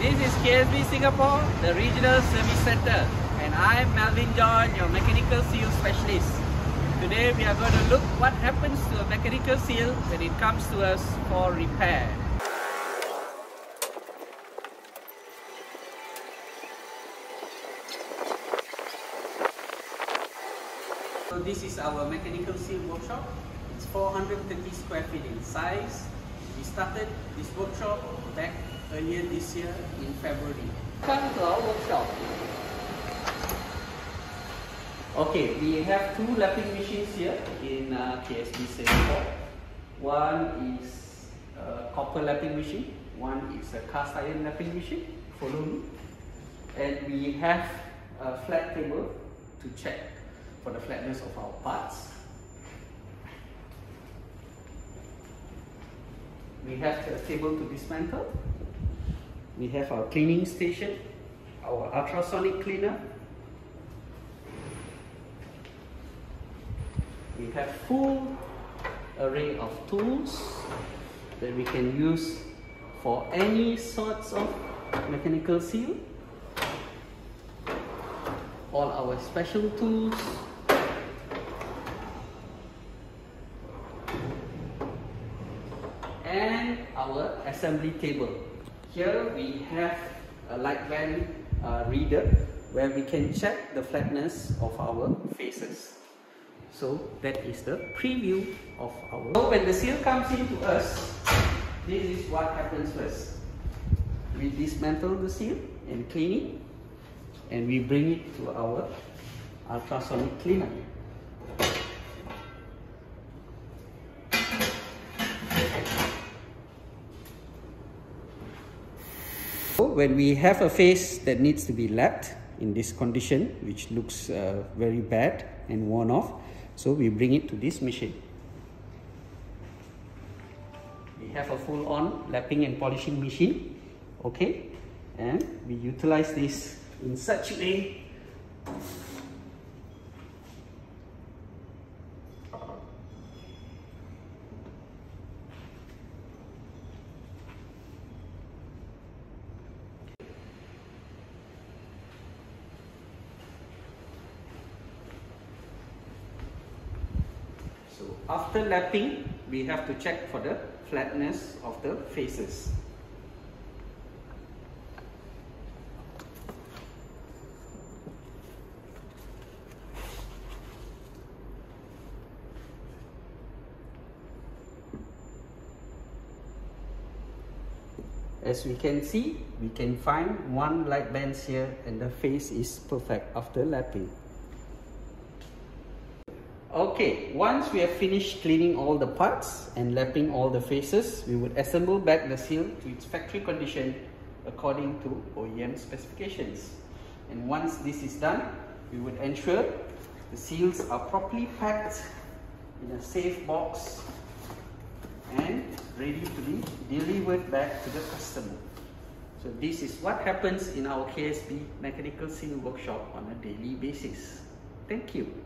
This is KSB Singapore, the Regional Service Center, and I'm Melvin John, your mechanical seal specialist. Today we are going to look what happens to a mechanical seal when it comes to us for repair. So this is our mechanical seal workshop. It's 430 square feet in size. We started this workshop back earlier this year in February. Come to our workshop. Okay, we have two lapping machines here in KSB Singapore. One is a copper lapping machine, one is a cast iron lapping machine. Follow me. And we have a flat table to check for the flatness of our parts. We have a table to dismantle. We have our cleaning station, our ultrasonic cleaner. We have full array of tools that we can use for any sorts of mechanical seal. All our special tools. And our assembly table. Here we have a light band reader where we can check the flatness of our faces. So that is the preview of our. So when the seal comes into us, this is what happens first. We dismantle the seal and clean it, and we bring it to our ultrasonic cleaner. When we have a face that needs to be lapped in this condition, which looks very bad and worn off, so we bring it to this machine. We have a full-on lapping and polishing machine, okay, and we utilize this in such a way after lapping, we have to check for the flatness of the faces. As we can see, we can find one light band here and the face is perfect after lapping. Okay, once we have finished cleaning all the parts and lapping all the faces, we would assemble back the seal to its factory condition according to OEM specifications. And once this is done, we would ensure the seals are properly packed in a safe box and ready to be delivered back to the customer. So this is what happens in our KSB Mechanical Seal Workshop on a daily basis. Thank you.